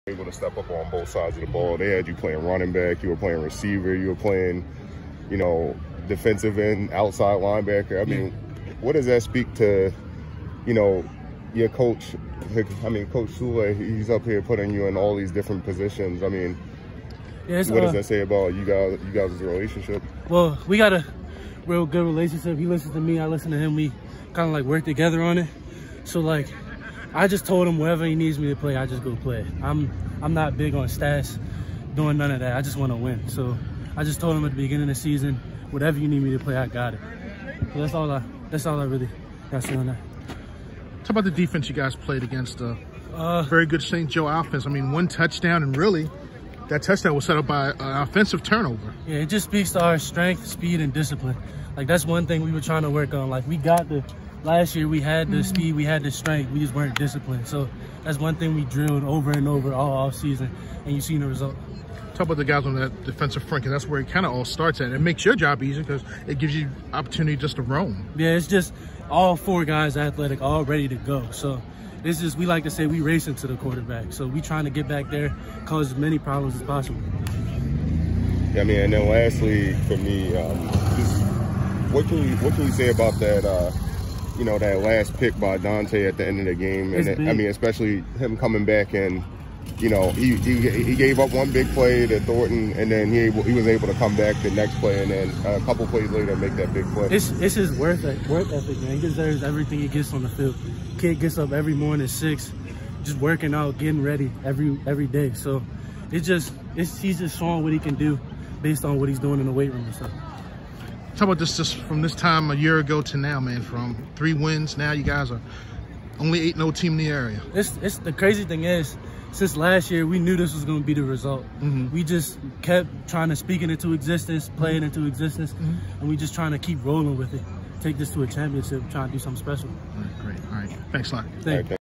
able to step up on both sides of the ball. They had you playing running back, you were playing receiver, you were playing, you know, defensive end, outside linebacker. I mean, what does that speak to, you know, your coach? I mean, Coach Sule, he's up here putting you in all these different positions. I mean, what does that say about you guys' relationship? Well, we got a real good relationship. He listens to me, I listen to him. We kind of like work together on it. So like, I just told him wherever he needs me to play, I just go play. I'm not big on stats, doing none of that. I just want to win. So I just told him at the beginning of the season, whatever you need me to play, I got it. So that's all I really got to say on that. Talk about the defense you guys played against a very good St. Joe offense. I mean, one touchdown, and really that touchdown was set up by an offensive turnover. Yeah, it just speaks to our strength, speed, and discipline. Like, that's one thing we were trying to work on. Like, last year we had the speed, we had the strength, we just weren't disciplined. So that's one thing we drilled over and over all off season, and you've seen the result. Talk about the guys on that defensive front, because that's where it kind of all starts at. It makes your job easier because it gives you opportunity just to roam. Yeah, it's just all four guys athletic, all ready to go. So this is, we like to say, we racing to the quarterback. So we trying to get back there, cause as many problems as possible. Yeah, I mean, and then lastly for me, just what can you say about that? You know, that last pick by Dante at the end of the game, and I mean, especially him coming back and, you know, he gave up one big play to Thornton, and then he was able to come back the next play, and then a couple plays later make that big play. It's his work ethic, man. He deserves everything he gets on the field. Kid gets up every morning at 6, just working out, getting ready every day. So he's just showing what he can do based on what he's doing in the weight room and stuff. Talk about this just from this time a year ago to now, man. From 3 wins, now you guys are only 8-0 team in the area. It's the crazy thing is, since last year, we knew this was going to be the result. We just kept trying to speak it into existence, play it into existence, and we just trying to keep rolling with it. Take this to a championship, trying to do something special. All right, great. All right. Thanks a lot. Thank you.